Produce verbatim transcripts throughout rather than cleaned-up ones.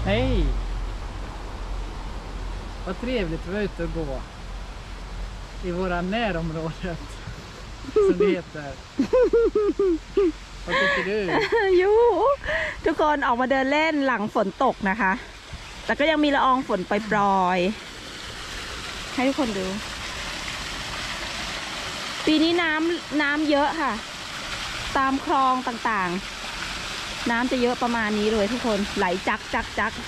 Hej! Vad trevligt att vara ute och gå i våra närområdet, som det heter. Vad tycker du? ยูทุกคนออกมาเดินเล่นหลังฝนตกนะคะแต่ก็ยังมีละอองฝนปล่อยๆให้ทุกคนดูปีนี้น้ำน้ำเยอะค่ะตามคลองต่างๆน้ำจะเยอะประมาณนี้เลยทุกคนไหลจักจักจัก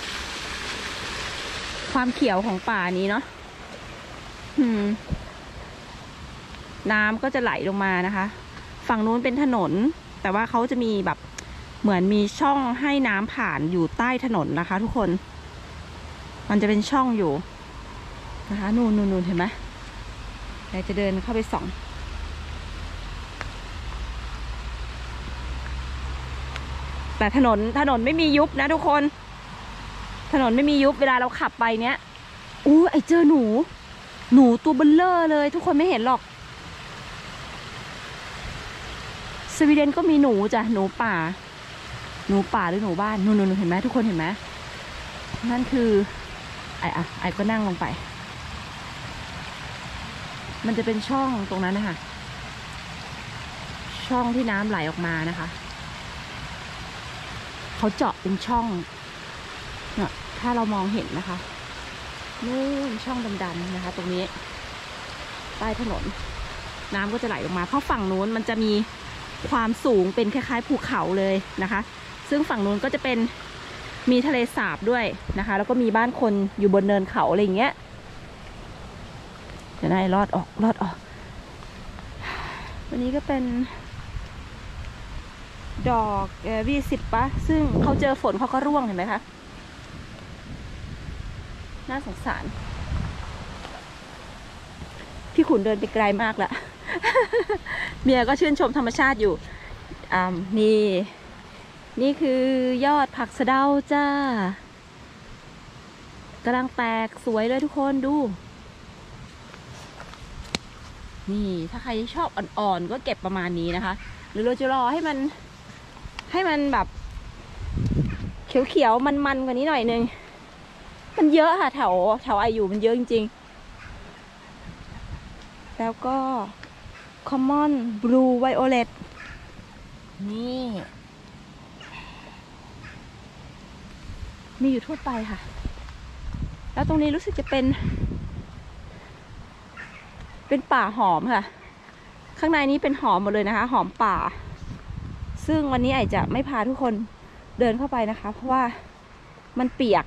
ความเขียวของป่านี้เนาะน้ำก็จะไหลลงมานะคะฝั่งนู้นเป็นถนนแต่ว่าเขาจะมีแบบเหมือนมีช่องให้น้ำผ่านอยู่ใต้ถนนนะคะทุกคนมันจะเป็นช่องอยู่นะคะนู่นนู่นนู่นเห็นไหมเราจะเดินเข้าไปส่องแต่ถนนถนนไม่มียุบนะทุกคนถนนไม่มียุบเวลาเราขับไปเนี้ยอู้ไอเจอหนูหนูตัวเบลเลอร์เลยทุกคนไม่เห็นหรอกสวีเดนก็มีหนูจ้ะหนูป่าหนูป่าหรือหนูบ้านนู่นนู่นเห็นไหมทุกคนเห็นไหมนั่นคือไออะไอก็นั่งลงไปมันจะเป็นช่องตรงนั้นนะคะช่องที่น้ำไหลออกมานะคะเขาเจาะเป็นช่องเนี่ยถ้าเรามองเห็นนะคะนู่นช่องดำๆนะคะตรงนี้ใต้ถนนน้ำก็จะไหลออกมาเพราะฝั่งนู้นมันจะมีความสูงเป็นคล้ายๆภูเขาเลยนะคะซึ่งฝั่งนู้นก็จะเป็นมีทะเลสาบด้วยนะคะแล้วก็มีบ้านคนอยู่บนเนินเขาอะไรอย่างเงี้ยจะได้รอดออกรอดออกวันนี้ก็เป็นดอกเอวีสิบปะซึ่งเขาเจอฝนเขาก็ร่วงเห็นไหมคะน่าสงสารพี่ขุนเดินไปไกลมากละ เมียก็ชื่นชมธรรมชาติอยู่อ่านี่นี่คือยอดผักสะเดาจ้ากำลังแตกสวยเลยทุกคนดูนี่ถ้าใครชอบอ่อนๆก็เก็บประมาณนี้นะคะหรือเราจะรอให้มันให้มันแบบเขียวๆมันๆกว่านี้หน่อยนึงมันเยอะค่ะแถวแถวไออยู่มันเยอะจริงๆแล้วก็ common blue violet นี่มีอยู่ทั่วไปค่ะแล้วตรงนี้รู้สึกจะเป็นเป็นป่าหอมค่ะข้างในนี้เป็นหอมหมดเลยนะคะหอมป่าซึ่งวันนี้ไอจะไม่พาทุกคนเดินเข้าไปนะคะเพราะว่ามันเปียก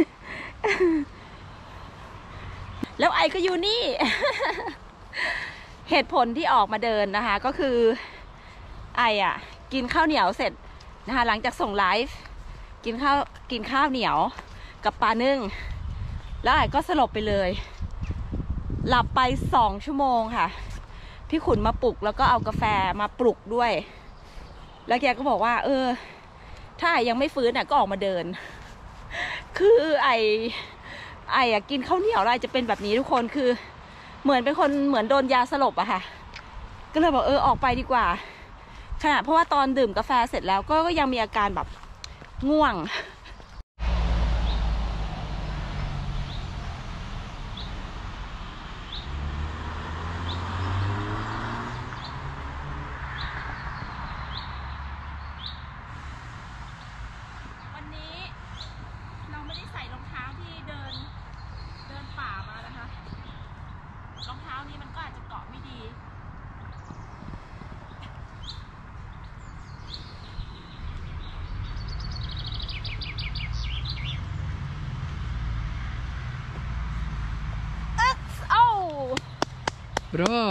แล้วไอก็อยู่นี่ เหตุผลที่ออกมาเดินนะคะก็คือไออ่ะกินข้าวเหนียวเสร็จนะคะหลังจากส่งไลฟ์กินข้าวกินข้าวเหนียวกับปลานึ่งแล้วไอก็สลบไปเลยหลับไปสองชั่วโมงค่ะพี่ขุนมาปลุกแล้วก็เอากาแฟมาปลุกด้วยแล้วแกก็บอกว่าเออถ้าไอยังไม่ฟื้นอ่ะก็ออกมาเดินคือไอไออ่ะกินข้าวเหนียวแล้วไอจะเป็นแบบนี้ทุกคนคือเหมือนเป็นคนเหมือนโดนยาสลบอะค่ะก็เลยบอกเออออกไปดีกว่าขณะเพราะว่าตอนดื่มกาแฟเสร็จแล้วก็ยังมีอาการแบบง่วงวันนี้เราไม่ได้ใส่รองเท้าที่เดินเดินป่ามานะคะรองเท้านี้มันก็อาจจะเกาะไม่ดี Bra!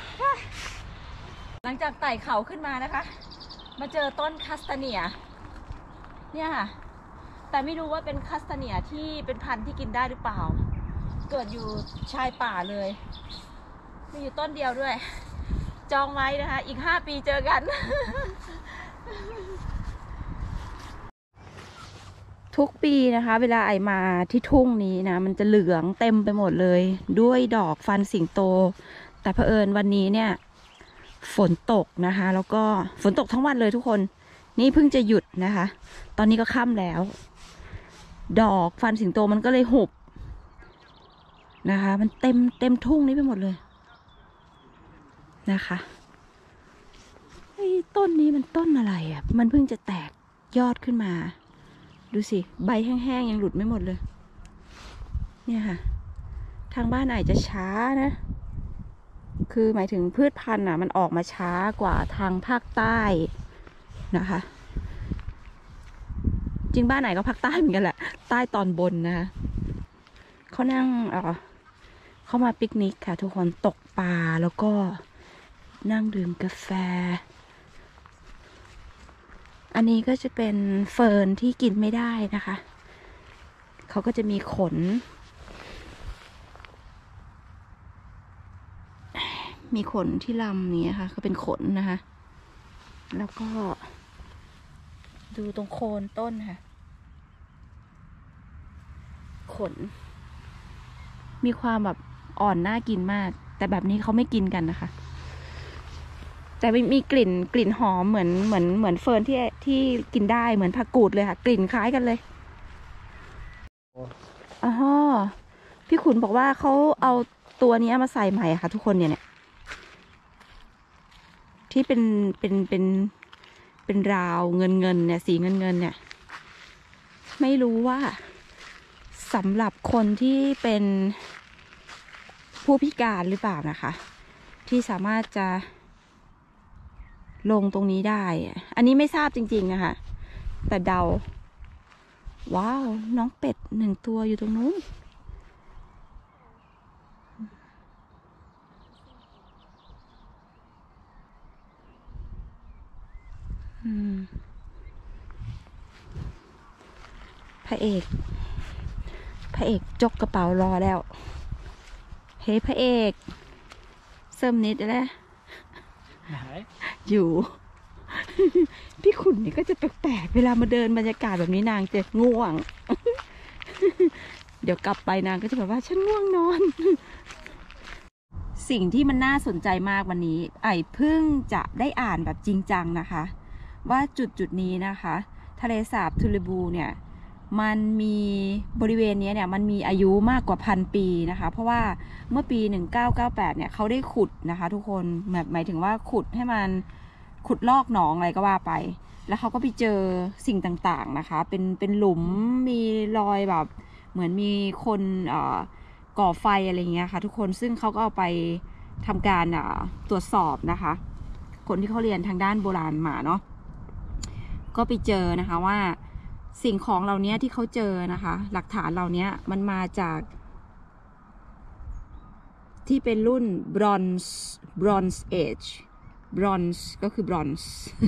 หลังจากไต่เขาขึ้นมานะคะมาเจอต้นคัสตาเนียเนี่ยค่ะแต่ไม่รู้ว่าเป็นคัสตาเนียที่เป็นพันธุ์ที่กินได้หรือเปล่าเกิดอยู่ชายป่าเลยมีอยู่ต้นเดียวด้วยจองไว้นะคะอีกห้าปีเจอกัน ทุกปีนะคะเวลาไอมาที่ทุ่งนี้นะมันจะเหลืองเต็มไปหมดเลยด้วยดอกฟันสิงโตแต่เผอิญวันนี้เนี่ยฝนตกนะคะแล้วก็ฝนตกทั้งวันเลยทุกคนนี่เพิ่งจะหยุดนะคะตอนนี้ก็ค่ำแล้วดอกฟันสิงโตมันก็เลยหุบนะคะมันเต็มเต็มทุ่งนี้ไปหมดเลยนะคะไอ้ต้นนี้มันต้นอะไรอ่ะมันเพิ่งจะแตกยอดขึ้นมาดูสิใบแห้งๆยังหลุดไม่หมดเลยเนี่ยค่ะทางบ้านอาจจะช้านะคือหมายถึงพืชพันธุ์อ่ะมันออกมาช้ากว่าทางภาคใต้นะคะจริงบ้านไหนก็ภาคใต้เหมือนกันแหละใต้ตอนบนนะคะเขานั่งเออเขามาปิกนิกค่ะทุกคนตกปลาแล้วก็นั่งดื่มกาแฟอันนี้ก็จะเป็นเฟิร์นที่กินไม่ได้นะคะเขาก็จะมีขนมีขนที่ลำนี้ค่ะก็เป็นขนนะคะแล้วก็ดูตรงโคนต้นค่ะขนมีความแบบอ่อนน่ากินมากแต่แบบนี้เขาไม่กินกันนะคะแต่มีกลิ่นกลิ่นหอมเหมือนเหมือนเหมือนเฟิร์นที่ที่กินได้เหมือนผักกูดเลยค่ะกลิ่นคล้ายกันเลยอ๋อพี่ขุนบอกว่าเขาเอาตัวนี้มาใส่ใหม่ค่ะทุกคนเนี่ยเนี่ยที่เป็นเป็นเป็นเป็นราวเงินเงินเนี่ยสีเงินเงินเนี่ยไม่รู้ว่าสำหรับคนที่เป็นผู้พิการหรือเปล่านะคะที่สามารถจะลงตรงนี้ได้อันนี้ไม่ทราบจริงๆนะคะแต่เดาว้าวน้องเป็ดหนึ่งตัวอยู่ตรงนู้นพระเอกพระเอกจกกระเป๋ารอแล้วเฮ้ยพระเอกเสริมนิดแล้วอยู่ พี่ขุนนี่ก็จะแปลกๆเวลามาเดินบรรยากาศแบบนี้นางจะง่วง เดี๋ยวกลับไปนางก็จะแบบว่าฉันง่วงนอน สิ่งที่มันน่าสนใจมากวันนี้ไอ้เพิ่งจะได้อ่านแบบจริงจังนะคะว่าจุดจุดนี้นะคะทะเลสาบทูเลบูเนี่ยมันมีบริเวณนี้เนี่ยมันมีอายุมากกว่าพันปีนะคะเพราะว่าเมื่อปีหนึ่งเก้าเก้าแปดเนี่ยเขาได้ขุดนะคะทุกคนแบบหมายถึงว่าขุดให้มันขุดลอกหนองอะไรก็ว่าไปแล้วเขาก็ไปเจอสิ่งต่างๆนะคะเป็นเป็นหลุมมีรอยแบบเหมือนมีคนเอ่อก่อไฟอะไรเงี้ยค่ะทุกคนซึ่งเขาก็เอาไปทำการตรวจสอบนะคะคนที่เขาเรียนทางด้านโบราณมาเนาะก็ไปเจอนะคะว่าสิ่งของเหล่านี้ที่เขาเจอนะคะหลักฐานเหล่านี้มันมาจากที่เป็นรุ่น bronze bronze age bronze ก็คือ bronze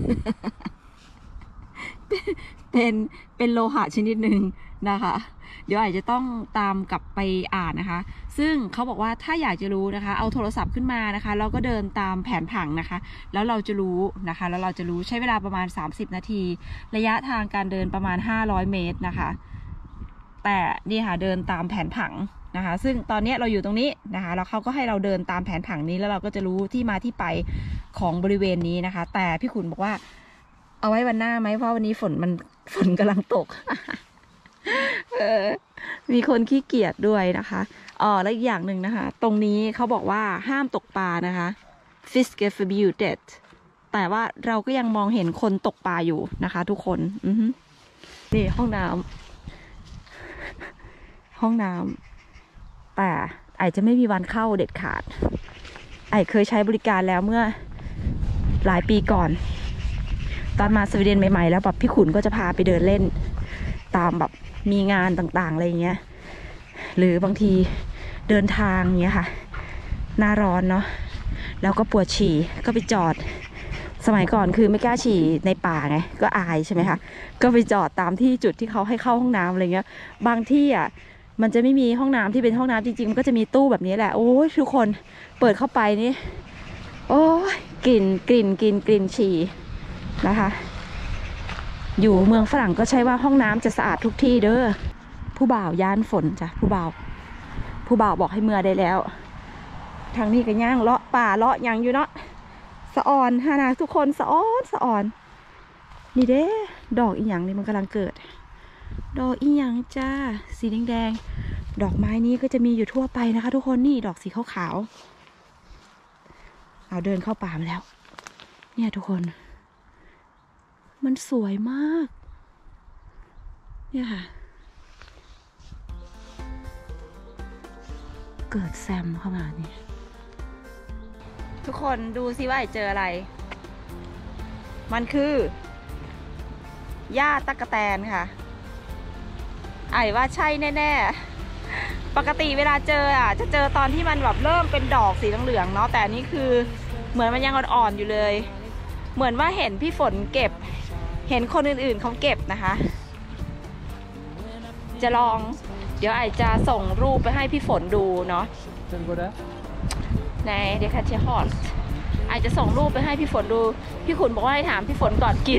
เป็นเป็นโลหะชนิดหนึ่งนะคะเดี๋ยวอาจจะต้องตามกลับไปอ่านนะคะซึ่งเขาบอกว่าถ้าอยากจะรู้นะคะเอาโทรศัพท์ขึ้นมานะคะเราก็เดินตามแผนผังนะคะแล้วเราจะรู้นะคะแล้วเราจะรู้ใช้เวลาประมาณสามสิบนาทีระยะทางการเดินประมาณห้าร้อยเมตรนะคะแต่นี่ค่ะเดินตามแผนผังนะคะซึ่งตอนนี้เราอยู่ตรงนี้นะคะแล้วเขาก็ให้เราเดินตามแผนผังนี้แล้วเราก็จะรู้ที่มาที่ไปของบริเวณนี้นะคะแต่พี่ขุนบอกว่าเอาไว้วันหน้าไหมเพราะวันนี้ฝนมันฝนกำลังตก เออมีคนขี้เกียจด้วยนะคะอ๋อและอีกอย่างหนึ่งนะคะตรงนี้เขาบอกว่าห้ามตกปลานะคะ fish get forbidden แต่ว่าเราก็ยังมองเห็นคนตกปลาอยู่นะคะทุกคนอือนี่ห้องน้ำห้องน้ำแต่ไอจะไม่มีวันเข้าเด็ดขาดไอเคยใช้บริการแล้วเมื่อหลายปีก่อนตอนมาสวีเดนใหม่ๆแล้วแบบพี่ขุนก็จะพาไปเดินเล่นตามแบบมีงานต่างๆอะไรเงี้ยหรือบางทีเดินทางเงี้ยค่ะหน้าร้อนเนาะแล้วก็ปวดฉี่ก็ไปจอดสมัยก่อนคือไม่กล้าฉี่ในป่าไงก็อายใช่ไหมคะก็ไปจอดตามที่จุดที่เขาให้เข้าห้องน้ำอะไรเงี้ยบางที่อ่ะมันจะไม่มีห้องน้ำที่เป็นห้องน้ำจริงๆมันก็จะมีตู้แบบนี้แหละโอ้ยทุกคนเปิดเข้าไปนี่โอ้ยกลิ่นกลิ่นกลิ่นกลิ่นฉี่นะคะอยู่เมืองฝรั่งก็ใช่ว่าห้องน้ำจะสะอาดทุกที่เด้อผู้บ่าวย่านฝนจ้ะผู้บ่าวผู้บ่าวบอกให้เมื่อได้แล้วทางนี้ก็ย่างเลาะป่าเลาะยังอยู่เนาะสะออนฮานาทุกคนสะออนสะออนนี่เด้ดอกอีหยังนี่มันกำลังเกิดดอกอีหยังจ้าสีแดงๆดอกไม้นี้ก็จะมีอยู่ทั่วไปนะคะทุกคนนี่ดอกสีขาวๆเอาเดินเข้าป่ามาแล้วเนี่ยทุกคนมันสวยมากเนี่ยค่ะเกิดแซมเข้ามาเนี่ยทุกคนดูสิว่าเจออะไรมันคือหญ้าตั๊กแตนค่ะไอ้ว่าใช่แน่ๆปกติเวลาเจออ่ะจะเจอตอนที่มันแบบเริ่มเป็นดอกสีเหลืองๆเนาะแต่อันนี้คือเหมือนมันยังอ่อนๆอยู่เลยเหมือนว่าเห็นพี่ฝนเก็บเห็นคนอื่นๆเขาเก็บนะคะจะลองเดี๋ยวไอจะส่งรูปไปให้พี่ฝนดูเนาะในเดคาเชฮอสไอจะส่งรูปไปให้พี่ฝนดูพี่ขุนบอกว่าให้ถามพี่ฝนก่อนกิน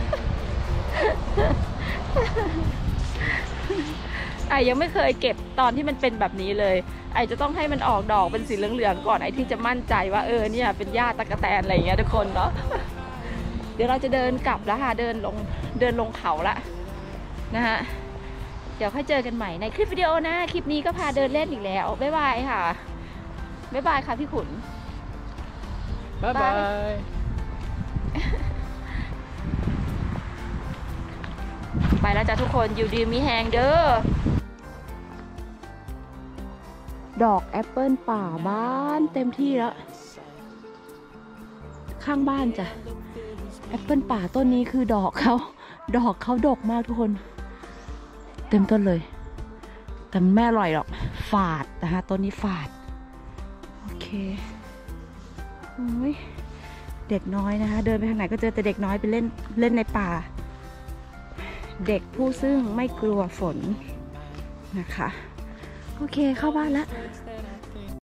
ไอยังไม่เคยเก็บตอนที่มันเป็นแบบนี้เลยไอจะต้องให้มันออกดอกเป็นสีเหลืองๆก่อนไอที่จะมั่นใจว่าเออเนี่ยเป็นหญ้าตั๊กแตนอะไรอย่างเงี้ยทุกคนเนาะ เดี๋ยวเราจะเดินกลับแล้วค่ะเดินลงเดินลงเขาละนะฮะเดี๋ยวค่อยเจอกันใหม่ในคลิปวิดีโอนะคลิปนี้ก็พาเดินเล่นอีกแล้วบ๊ายบายค่ะบ๊ายบายค่ะพี่ขุนบ๊ายบายไปแล้วจ้ะทุกคนอยู่ดีมีแหงเด้อดอกแอปเปิลป่าบ้านเต็มที่แล้วข้างบ้านจ้ะแอปเปิลป่าต้นนี้คือดอกเขาดอกเขาดกมากทุกคนเต็มต้นเลยแต่มันไม่อร่อยหรอกฝาดนะคะต้นนี้ฝาดโอเคโอ้ยเด็กน้อยนะคะเดินไปทางไหนก็เจอแต่เด็กน้อยไปเล่นเล่นในป่าเด็กผู้ซึ่งไม่กลัวฝนนะคะโอเคเข้าบ้านแล้ว